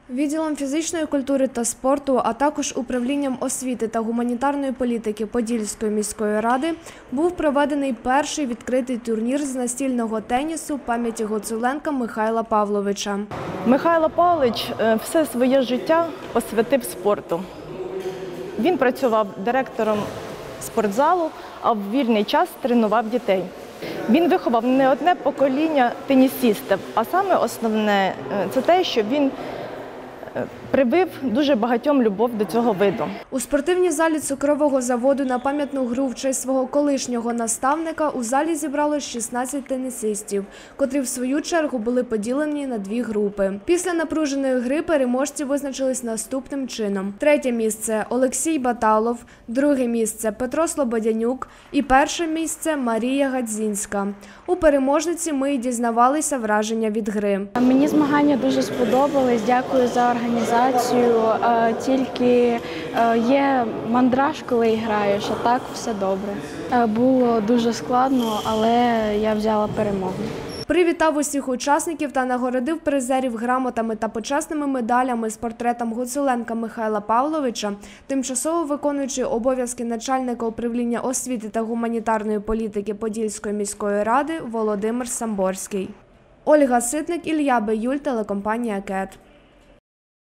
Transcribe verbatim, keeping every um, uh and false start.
Відділом фізичної культури та спорту, а також управлінням освіти та гуманітарної політики Подільської міської ради був проведений перший відкритий турнір з настільного тенісу пам'яті Гуцуленка Михайла Павловича. Михайло Павлович все своє життя посвятив спорту. Він працював директором спортзалу, а в вільний час тренував дітей. Він виховав не одне покоління тенісістів, а саме основне – це те, що він привив дуже багатьом любов до цього виду. У спортивній залі цукрового заводу на пам'ятну гру в честь свого колишнього наставника у залі зібралось шістнадцять тенісистів, котрі в свою чергу були поділені на дві групи. Після напруженої гри переможці визначились наступним чином. Третє місце – Олексій Баталов, друге місце – Петро Слободянюк і перше місце – Марія Гадзінська. У переможниці ми й дізнавалися враження від гри. Мені змагання дуже сподобались, дякую за організацію. Тільки є мандраж, коли граєш, а так все добре. Було дуже складно, але я взяла перемогу. Привітав усіх учасників та нагородив призерів грамотами та почесними медалями з портретом Гуцуленка Михайла Павловича, тимчасово виконуючий обов'язки начальника управління освіти та гуманітарної політики Подільської міської ради Володимир Самборський. Ольга Ситник, Ілля Биюль, телекомпанія КЕТ.